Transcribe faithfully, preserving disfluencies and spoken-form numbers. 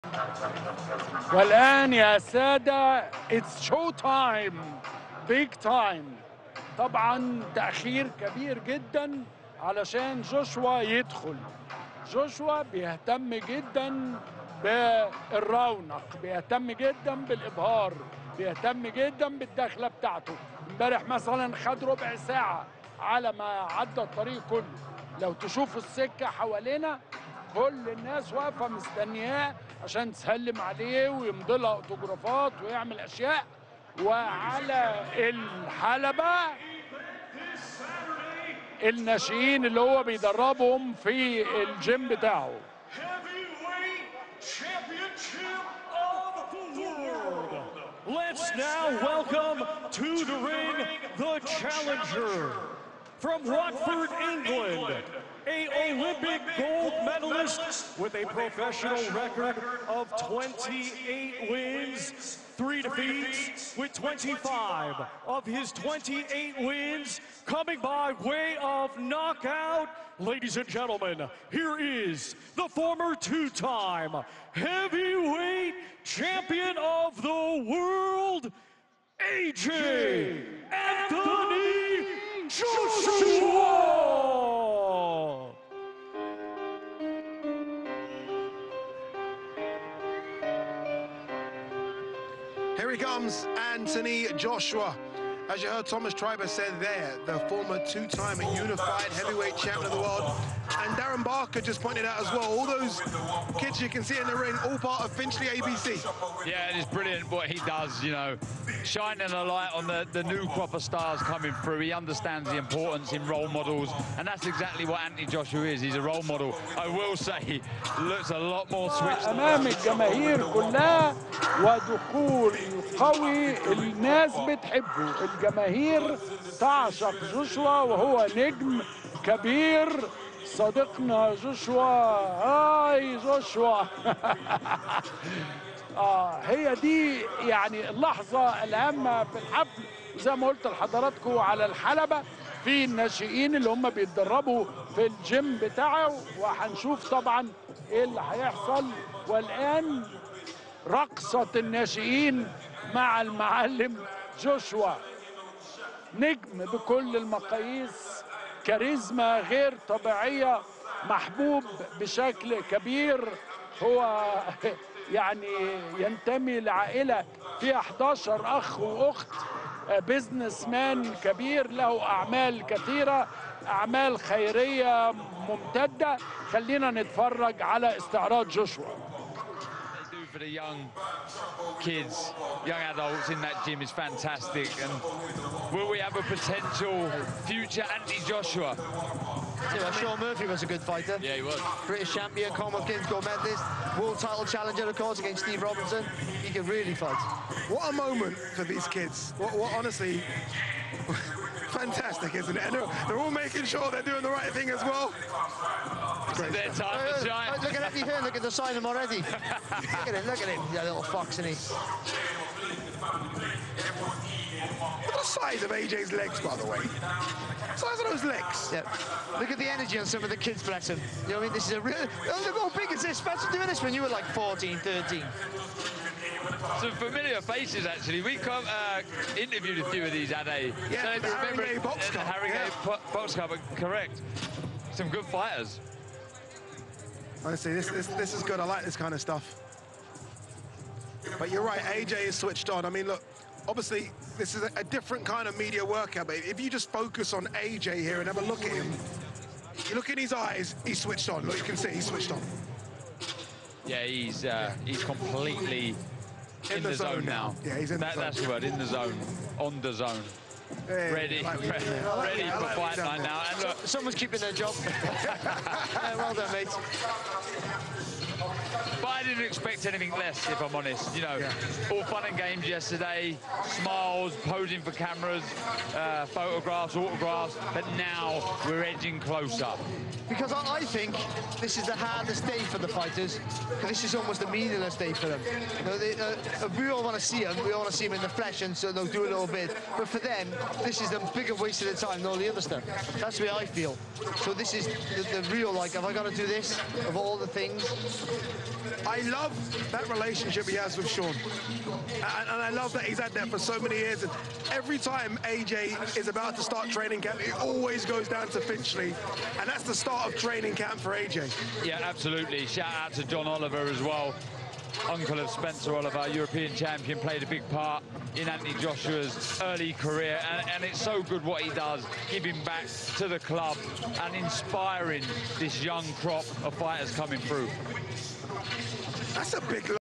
والآن يا سادة it's show time big time. طبعا تأخير كبير جدا علشان جوشوا يدخل. جوشوا بيهتم جدا بالرونق، بيهتم جدا بالإبهار، بيهتم جدا بالدخلة بتاعته. امبارح مثلا خد ربع ساعة على ما عدى الطريق كله. لو تشوف السكة حوالينا كل الناس واقفة مستنياه عشان تسلم عليه ويمضي لها اوتوجرافات ويعمل أشياء. وعلى الحلبة الناشئين اللي هو بيدربهم في الجيم بتاعه. Let's now welcome to the ring the challenger from Watford, England, a Olympic gold medalist with a professional record of twenty-eight wins, three defeats, with twenty-five of his twenty-eight wins coming by way of knockout. Ladies and gentlemen, here is the former two-time heavyweight champion of the world, A J Anthony Joshua! Here he comes, Anthony Joshua. As you heard Thomas Triber said there, the former two-time unified heavyweight champion of the world. And Darren Barker just pointed out as well, all those kids you can see in the ring, all part of Finchley A B C. Yeah, it is brilliant what he does, you know, shining a light on the, the new crop of stars coming through. He understands the importance in role models, and that's exactly what Anthony Joshua is. He's a role model. I will say, he looks a lot more switched. أمام الجماهير كلها ودخول قوي الناس بتحبه. الجماهير تعشق جوشوا وهو نجم كبير. صديقنا جوشوا، هاي جوشوا. آه هي دي يعني اللحظة الهامة في الحفل. زي ما قلت لحضراتكم على الحلبة في الناشئين اللي هم بيتدربوا في الجيم بتاعه، وهنشوف طبعا ايه اللي هيحصل. والآن رقصة الناشئين مع المعلم جوشوا، نجم بكل المقاييس، كاريزما غير طبيعية، محبوب بشكل كبير. هو يعني ينتمي لعائلة فيها إحدى عشر أخ وأخت، بيزنس مان كبير له أعمال كثيرة، أعمال خيرية ممتدة. خلينا نتفرج على استعراض جوشوا. For the young kids, young adults in that gym is fantastic. And will we have a potential future Anthony Joshua? Yeah, Sean Murphy was a good fighter. Yeah, he was. British champion, Commonwealth Games gold medalist, world title challenger, of course, against Steve Robinson. He could really fight. What a moment for these kids. What, what honestly, fantastic, isn't it? And they're, they're all making sure they're doing the right thing as well. It's their time Uh, to shine. uh, look at Eddie Hearn, look at the sign him already. Look at him, look at him, that little fox, isn't he? Look at the size of A J's legs, by the way. The size of those legs. Yeah. Look at the energy on some of the kids, bless them. You know what I mean? This is a real... Oh, look how big is this? Imagine doing this when you were like fourteen, thirteen. Some familiar faces, actually. We come, uh, interviewed a few of these at a... Yeah, the Haringey Box the Cup. Haringey Yeah. Box Cup, correct. Some good fighters. Honestly, this, this, this is good. I like this kind of stuff. But you're right, A J is switched on. I mean, look, obviously, this is a, a different kind of media workout, but if you just focus on A J here and have a look at him, you look in his eyes, he's switched on. Look, you can see he's switched on. Yeah, he's uh, he's completely in, in the, the zone, zone now. Yeah, he's in that, the zone. That's the word, in the zone, on the zone. Hey, ready, like ready, like ready for like fight night now. And look, someone's keeping their job. Yeah, well done, mate. But I didn't expect anything less, if I'm honest. You know, yeah. all fun and games yesterday, smiles, posing for cameras, uh, photographs, autographs, but now we're edging closer. Because I, I think this is the hardest day for the fighters, because this is almost a meaningless day for them. You know, they, uh, we all want to see them, we all want to see them in the flesh, and so they'll do a little bit. But for them, this is the bigger waste of the time than all the other stuff. That's the way I feel. So this is the, the real, like, have I got to do this, of all the things? I I love that relationship he has with Sean. And, and I love that he's had that for so many years. And every time A J is about to start training camp, it always goes down to Finchley. And that's the start of training camp for A J. Yeah, absolutely. Shout out to John Oliver as well. Uncle of Spencer Oliver, European champion, played a big part in Anthony Joshua's early career, and, and it's so good what he does, giving back to the club and inspiring this young crop of fighters coming through. That's a big